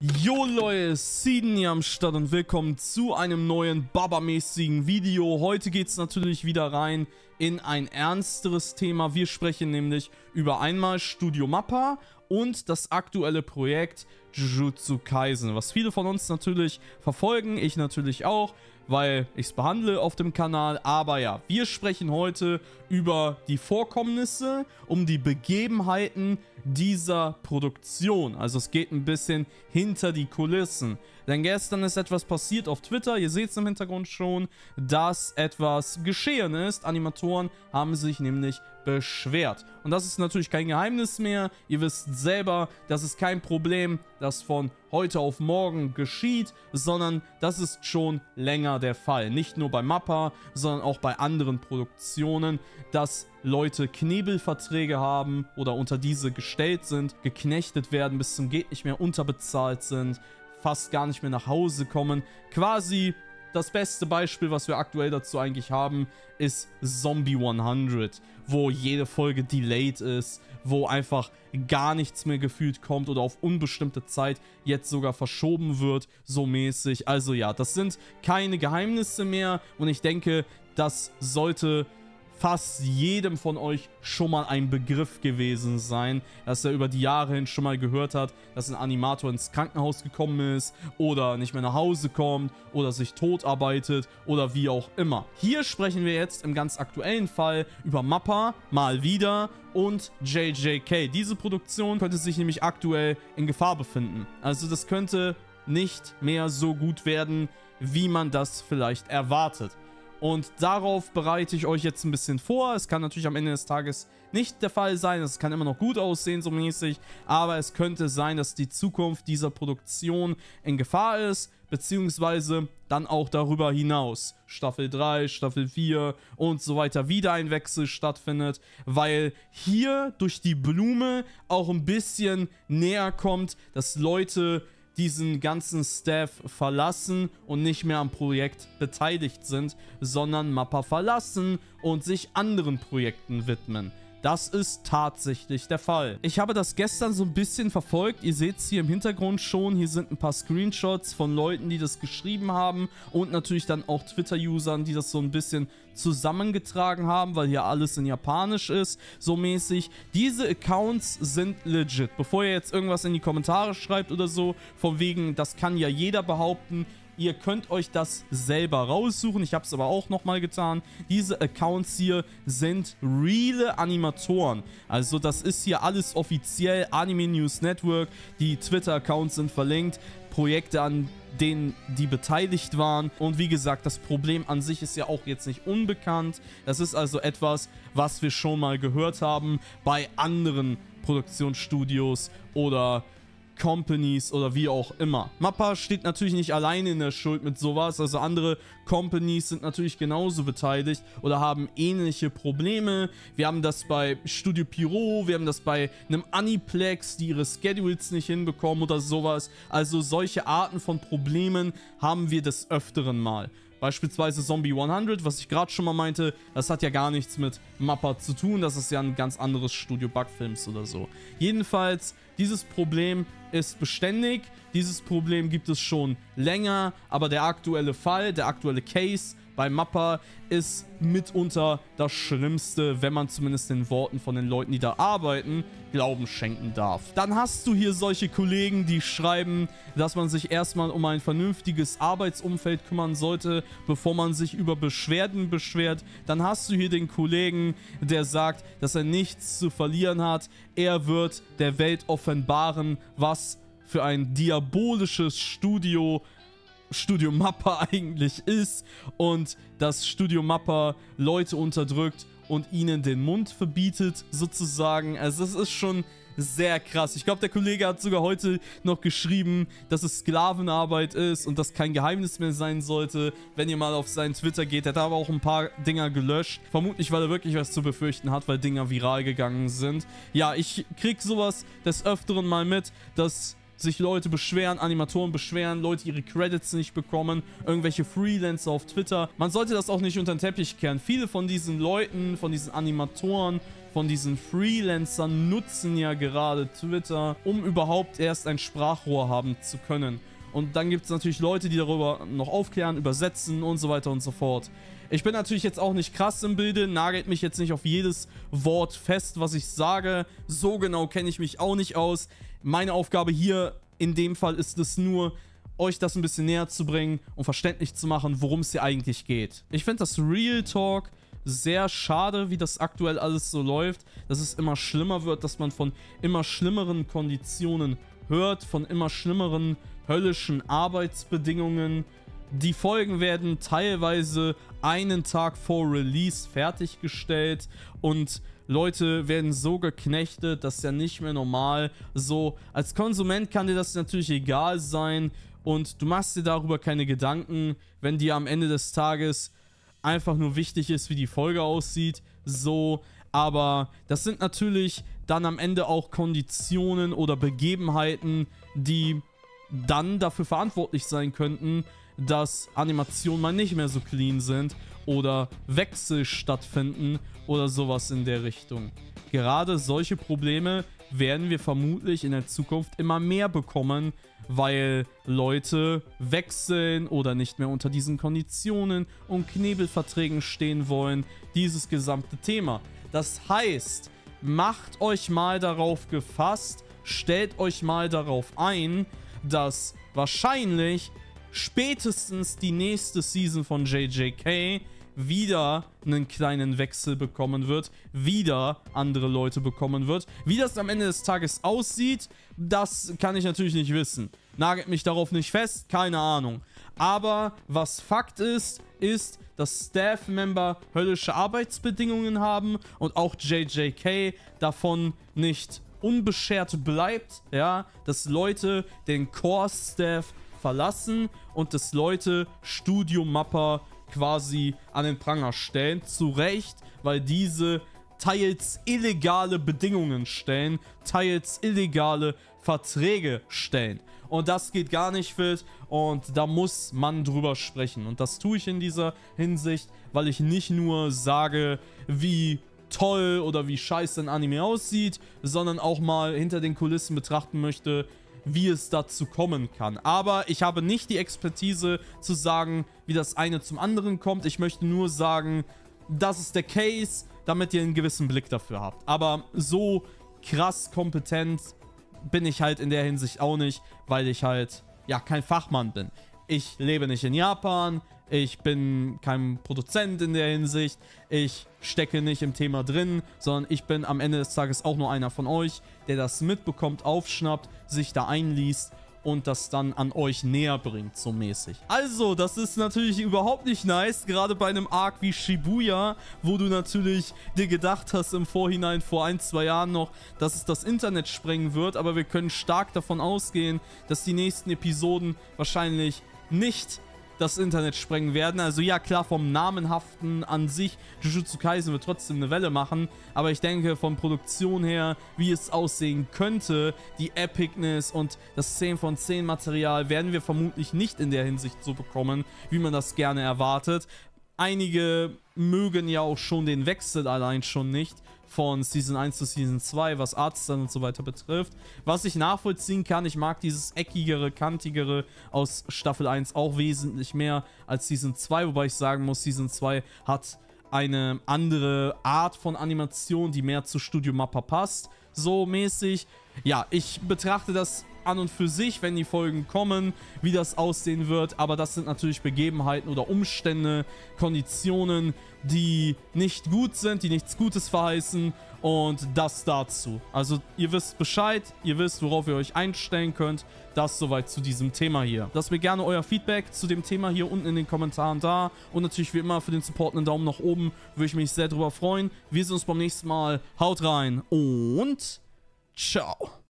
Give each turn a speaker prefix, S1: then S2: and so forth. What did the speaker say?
S1: Jo Leute, Seeden hier am Start und willkommen zu einem neuen Baba-mäßigen Video. Heute geht es natürlich wieder rein in ein ernsteres Thema. Wir sprechen nämlich über einmal Studio Mappa und das aktuelle Projekt Jujutsu Kaisen, was viele von uns natürlich verfolgen, ich natürlich auch, weil ich es behandle auf dem Kanal. Aber ja, wir sprechen heute über die Vorkommnisse, um die Begebenheiten dieser Produktion. Also es geht ein bisschen hinter die Kulissen. Denn gestern ist etwas passiert auf Twitter, ihr seht es im Hintergrund schon, dass etwas geschehen ist. Animatoren haben sich nämlich beschwert. Und das ist natürlich kein Geheimnis mehr. Ihr wisst selber, das ist kein Problem, das von heute auf morgen geschieht, sondern das ist schon länger der Fall. Nicht nur bei Mappa, sondern auch bei anderen Produktionen, dass Leute Knebelverträge haben oder unter diese gestellt sind, geknechtet werden, bis zum geht nicht mehr, unterbezahlt sind, fast gar nicht mehr nach Hause kommen. Quasi das beste Beispiel, was wir aktuell dazu eigentlich haben, ist Zombie 100, wo jede Folge delayed ist, wo einfach gar nichts mehr gefühlt kommt oder auf unbestimmte Zeit jetzt sogar verschoben wird, so mäßig. Also ja, das sind keine Geheimnisse mehr und ich denke, das sollte fast jedem von euch schon mal ein Begriff gewesen sein, dass er über die Jahre hin schon mal gehört hat, dass ein Animator ins Krankenhaus gekommen ist oder nicht mehr nach Hause kommt oder sich totarbeitet oder wie auch immer. Hier sprechen wir jetzt im ganz aktuellen Fall über Mappa, mal wieder, und JJK. Diese Produktion könnte sich nämlich aktuell in Gefahr befinden. Also das könnte nicht mehr so gut werden, wie man das vielleicht erwartet. Und darauf bereite ich euch jetzt ein bisschen vor. Es kann natürlich am Ende des Tages nicht der Fall sein. Es kann immer noch gut aussehen, so mäßig. Aber es könnte sein, dass die Zukunft dieser Produktion in Gefahr ist. Beziehungsweise dann auch darüber hinaus. Staffel 3, Staffel 4 und so weiter wieder ein Wechsel stattfindet. Weil hier durch die Blume auch ein bisschen näher kommt, dass Leute diesen ganzen Staff verlassen und nicht mehr am Projekt beteiligt sind, sondern Mappa verlassen und sich anderen Projekten widmen. Das ist tatsächlich der Fall. Ich habe das gestern so ein bisschen verfolgt. Ihr seht es hier im Hintergrund schon. Hier sind ein paar Screenshots von Leuten, die das geschrieben haben und natürlich dann auch Twitter-Usern, die das so ein bisschen zusammengetragen haben, weil hier alles in Japanisch ist, so mäßig. Diese Accounts sind legit. Bevor ihr jetzt irgendwas in die Kommentare schreibt oder so, von wegen, das kann ja jeder behaupten, ihr könnt euch das selber raussuchen. Ich habe es aber auch nochmal getan. Diese Accounts hier sind reale Animatoren. Also das ist hier alles offiziell. Anime News Network. Die Twitter-Accounts sind verlinkt. Projekte, an denen die beteiligt waren. Und wie gesagt, das Problem an sich ist ja auch jetzt nicht unbekannt. Das ist also etwas, was wir schon mal gehört haben bei anderen Produktionsstudios oder Companies oder wie auch immer. Mappa steht natürlich nicht alleine in der Schuld mit sowas, also andere Companies sind natürlich genauso beteiligt oder haben ähnliche Probleme. Wir haben das bei Studio Pierrot, wir haben das bei einem Aniplex, die ihre Schedules nicht hinbekommen oder sowas. Also solche Arten von Problemen haben wir des Öfteren mal. Beispielsweise Zombie 100, was ich gerade schon mal meinte, das hat ja gar nichts mit Mappa zu tun, das ist ja ein ganz anderes Studio Bugfilms oder so. Jedenfalls, dieses Problem ist beständig, dieses Problem gibt es schon länger, aber der aktuelle Fall, der aktuelle Case bei Mappa ist mitunter das Schlimmste, wenn man zumindest den Worten von den Leuten, die da arbeiten, Glauben schenken darf. Dann hast du hier solche Kollegen, die schreiben, dass man sich erstmal um ein vernünftiges Arbeitsumfeld kümmern sollte, bevor man sich über Beschwerden beschwert. Dann hast du hier den Kollegen, der sagt, dass er nichts zu verlieren hat. Er wird der Welt offenbaren, was für ein diabolisches Studio Mappa eigentlich ist und dass Studio Mappa Leute unterdrückt und ihnen den Mund verbietet, sozusagen. Also das ist schon sehr krass. Ich glaube, der Kollege hat sogar heute noch geschrieben, dass es Sklavenarbeit ist und das kein Geheimnis mehr sein sollte. Wenn ihr mal auf seinen Twitter geht, er hat aber auch ein paar Dinger gelöscht. Vermutlich, weil er wirklich was zu befürchten hat, weil Dinger viral gegangen sind. Ja, ich krieg sowas des Öfteren mal mit, dass sich Leute beschweren, Animatoren beschweren, Leute ihre Credits nicht bekommen, irgendwelche Freelancer auf Twitter. Man sollte das auch nicht unter den Teppich kehren. Viele von diesen Leuten, von diesen Animatoren, von diesen Freelancern nutzen ja gerade Twitter, um überhaupt erst ein Sprachrohr haben zu können. Und dann gibt es natürlich Leute, die darüber noch aufklären, übersetzen und so weiter und so fort. Ich bin natürlich jetzt auch nicht krass im Bilde, nagelt mich jetzt nicht auf jedes Wort fest, was ich sage. So genau kenne ich mich auch nicht aus. Meine Aufgabe hier in dem Fall ist es nur, euch das ein bisschen näher zu bringen und verständlich zu machen, worum es hier eigentlich geht. Ich finde das Real Talk sehr schade, wie das aktuell alles so läuft, dass es immer schlimmer wird, dass man von immer schlimmeren Konditionen hört, von immer schlimmeren höllischen Arbeitsbedingungen. Die Folgen werden teilweise einen Tag vor Release fertiggestellt und Leute werden so geknechtet, das ist ja nicht mehr normal. So, als Konsument kann dir das natürlich egal sein und du machst dir darüber keine Gedanken, wenn dir am Ende des Tages einfach nur wichtig ist, wie die Folge aussieht. So, aber das sind natürlich dann am Ende auch Konditionen oder Begebenheiten, die dann dafür verantwortlich sein könnten, dass Animationen mal nicht mehr so clean sind oder Wechsel stattfinden oder sowas in der Richtung. Gerade solche Probleme werden wir vermutlich in der Zukunft immer mehr bekommen, weil Leute wechseln oder nicht mehr unter diesen Konditionen und Knebelverträgen stehen wollen. Dieses gesamte Thema. Das heißt, macht euch mal darauf gefasst, stellt euch mal darauf ein, dass wahrscheinlich spätestens die nächste Season von JJK wieder einen kleinen Wechsel bekommen wird, wieder andere Leute bekommen wird. Wie das am Ende des Tages aussieht, das kann ich natürlich nicht wissen. Nagelt mich darauf nicht fest, keine Ahnung. Aber was Fakt ist, dass Staff-Member höllische Arbeitsbedingungen haben und auch JJK davon nicht unbeschert bleibt, ja, dass Leute den Core-Staff verlassen und dass Leute Studio-Mapper quasi an den Pranger stellen. Zu Recht, weil diese teils illegale Bedingungen stellen, teils illegale Verträge stellen. Und das geht gar nicht fit und da muss man drüber sprechen. Und das tue ich in dieser Hinsicht, weil ich nicht nur sage, wie toll oder wie scheiße ein Anime aussieht, sondern auch mal hinter den Kulissen betrachten möchte, wie es dazu kommen kann. Aber ich habe nicht die Expertise zu sagen, wie das eine zum anderen kommt. Ich möchte nur sagen, das ist der Case, damit ihr einen gewissen Blick dafür habt. Aber so krass kompetent bin ich halt in der Hinsicht auch nicht, weil ich halt, ja, kein Fachmann bin. Ich lebe nicht in Japan, ich bin kein Produzent in der Hinsicht, ich stecke nicht im Thema drin, sondern ich bin am Ende des Tages auch nur einer von euch, der das mitbekommt, aufschnappt, sich da einliest und das dann an euch näher bringt, so mäßig. Also, das ist natürlich überhaupt nicht nice, gerade bei einem Arc wie Shibuya, wo du natürlich dir gedacht hast im Vorhinein, vor 1-2 Jahren noch, dass es das Internet sprengen wird, aber wir können stark davon ausgehen, dass die nächsten Episoden wahrscheinlich nicht das Internet sprengen werden. Also ja, klar, vom Namenhaften an sich, Jujutsu Kaisen wird trotzdem eine Welle machen, aber ich denke, von Produktion her, wie es aussehen könnte, die Epicness und das 10 von 10 Material werden wir vermutlich nicht in der Hinsicht so bekommen, wie man das gerne erwartet. Einige mögen ja auch schon den Wechsel allein schon nicht von Season 1 zu Season 2, was Artstyle und so weiter betrifft. Was ich nachvollziehen kann, ich mag dieses eckigere, kantigere aus Staffel 1 auch wesentlich mehr als Season 2, wobei ich sagen muss, Season 2 hat eine andere Art von Animation, die mehr zu Studio Mappa passt, so mäßig. Ja, ich betrachte das an und für sich, wenn die Folgen kommen, wie das aussehen wird, aber das sind natürlich Begebenheiten oder Umstände, Konditionen, die nicht gut sind, die nichts Gutes verheißen und das dazu. Also ihr wisst Bescheid, ihr wisst, worauf ihr euch einstellen könnt. Das soweit zu diesem Thema hier. Lasst mir gerne euer Feedback zu dem Thema hier unten in den Kommentaren da und natürlich wie immer für den Support einen Daumen nach oben, würde ich mich sehr drüber freuen. Wir sehen uns beim nächsten Mal. Haut rein und ciao.